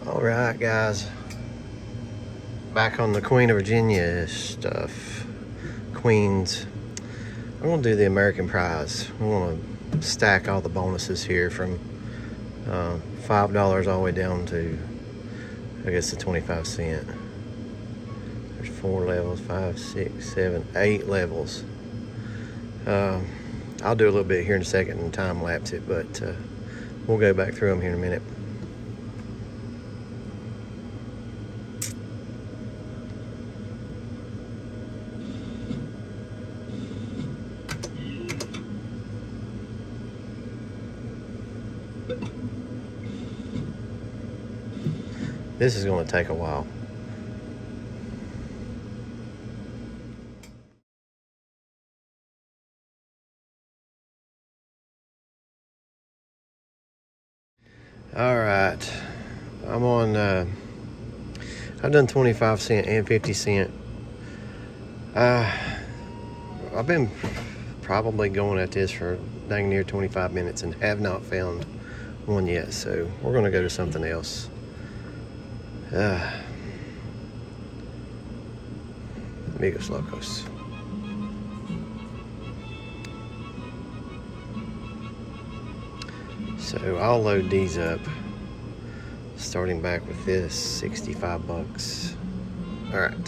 All right, guys. Back on the Queen of Virginia stuff. Queens. I'm gonna do the American prize. I want to stack all the bonuses here from $5 all the way down to, I guess, the 25 cent. There's 4 levels, 5, 6, 7, 8 levels. I'll do a little bit here in a second and time lapse it, but we'll go back through them here in a minute. This is going to take a while. All right, I'm on, I've done 25 cent and 50 cent. I've been probably going at this for dang near 25 minutes and have not found one yet, so we're gonna go to something else. Amigos Locos. So I'll load these up, starting back with this, 65 bucks. All right.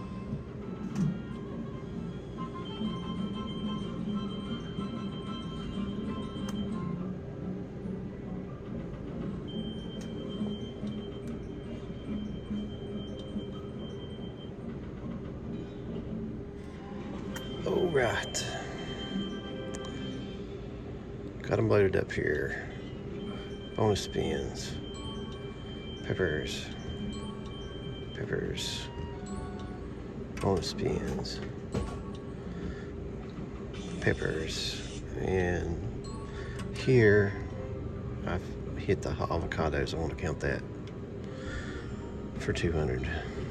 All right. Got them loaded up here. Bonus spins, peppers, bonus spins, peppers, and here I've hit the avocados. I want to count that for 200.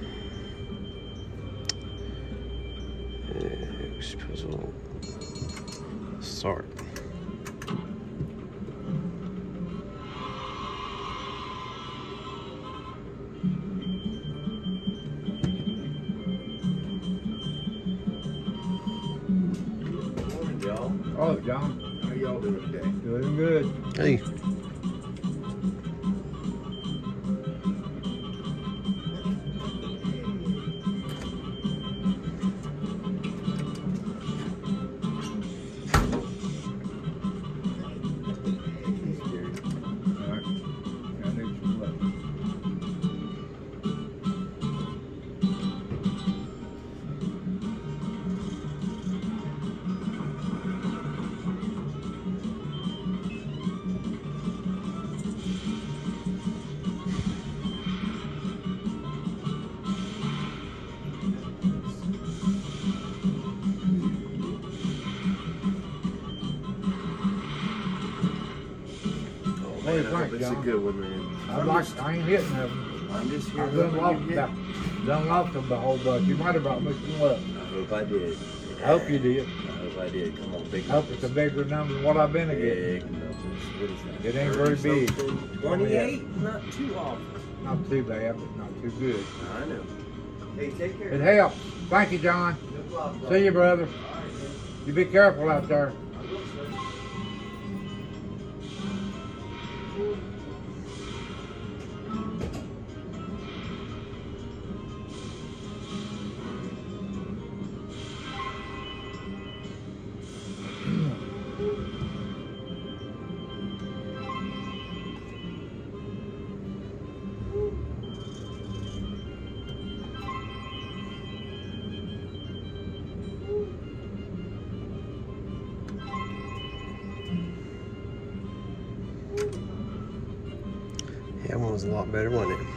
Puzzle start. Oh, John, how y'all doing today? Doing good. Hey. What do you think, It's a John? good one, man. I ain't hitting them. I'm just here. I've done lost them the whole bunch. You might have brought me some luck. I hope I did. I hope you did. I hope I did. Come on, big I hope it's a bigger number than what I've been getting. big numbers. What is that? It ain't very big. 28? Not too off. Not too bad, but not too good. I know. Hey, take care. It helps. Thank you, John. No problem. See you, brother. You be careful out there. That one was a lot better, wasn't it?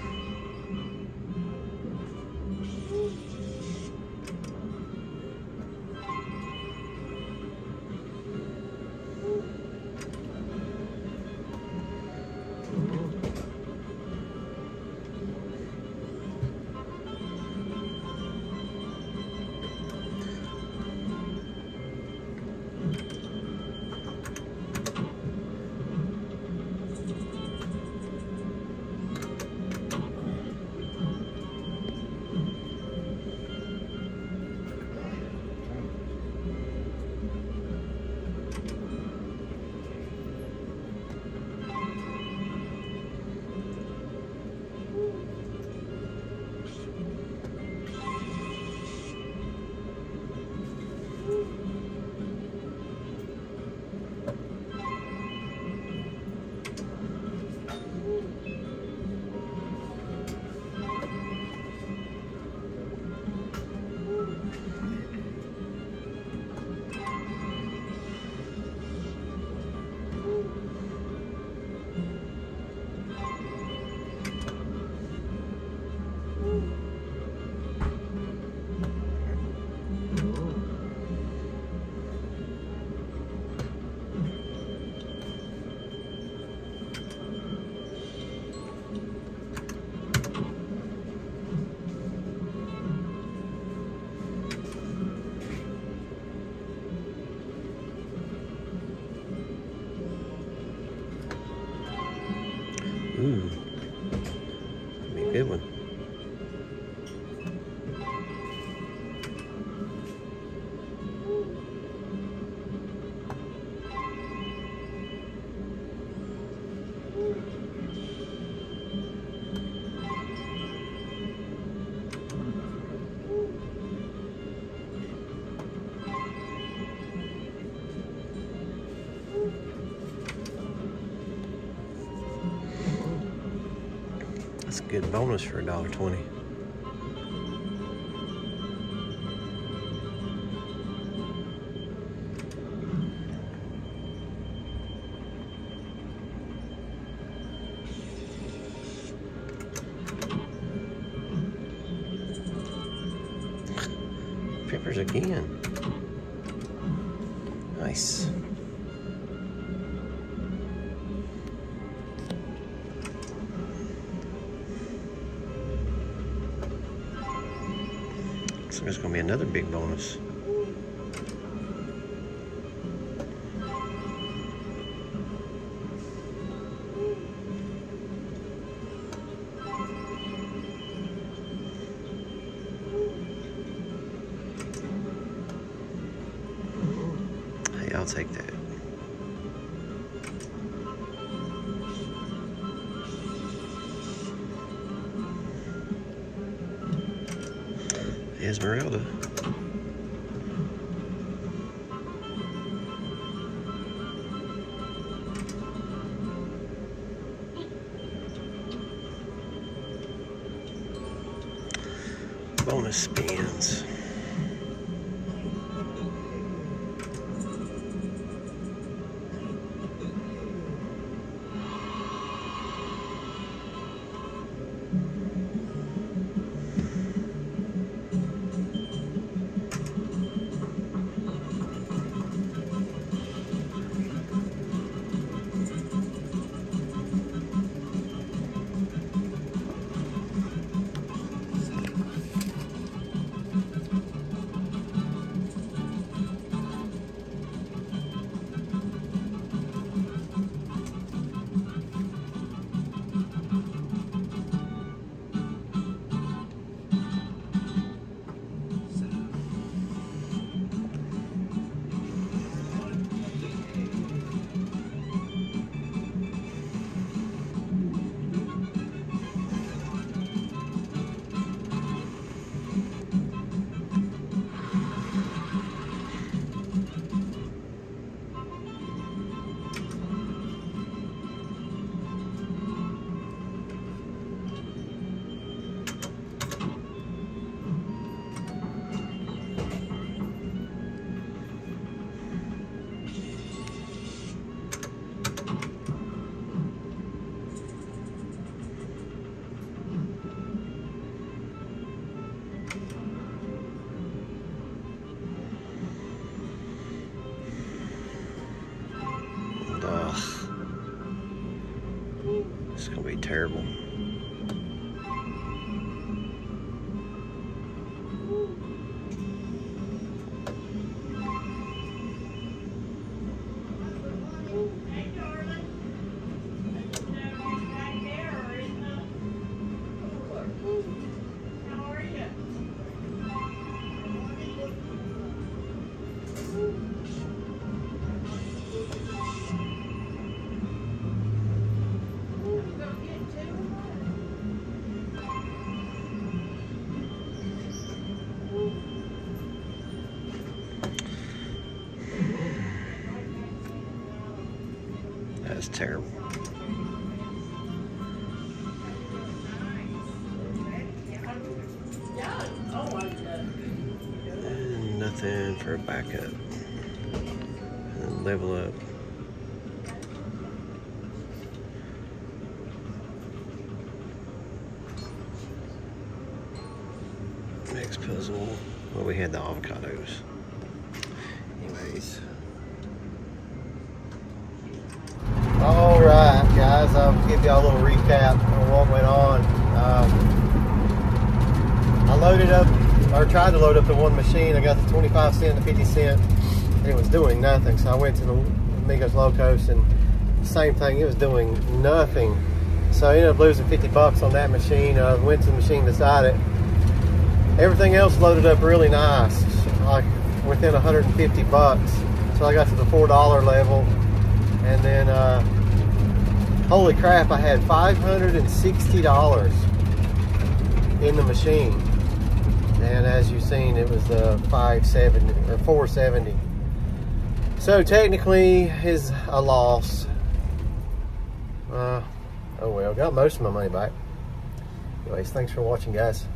good one. That's a good bonus for $1.20. Peppers again. Nice. Looks like there's gonna be another big bonus. Hey, I'll take that. Esmeralda. Bonus spins. It's gonna be terrible. That's terrible. And nothing for a backup. And then level up. Next puzzle. Well, we had the avocados. Anyways. All right, guys, I'll give y'all a little recap on what went on. I loaded up, or tried to load up the one machine. I got the 25 cent, the 50 cent, and it was doing nothing. So I went to the Amigos Locos, and same thing, it was doing nothing. So I ended up losing 50 bucks on that machine. I went to the machine beside it. Everything else loaded up really nice, like within 150 bucks. So I got to the $4 level, and then holy crap, I had $560 in the machine. And as you've seen, it was the 570 or 470. So technically is a loss. Oh well, got most of my money back. Anyways, thanks for watching, guys.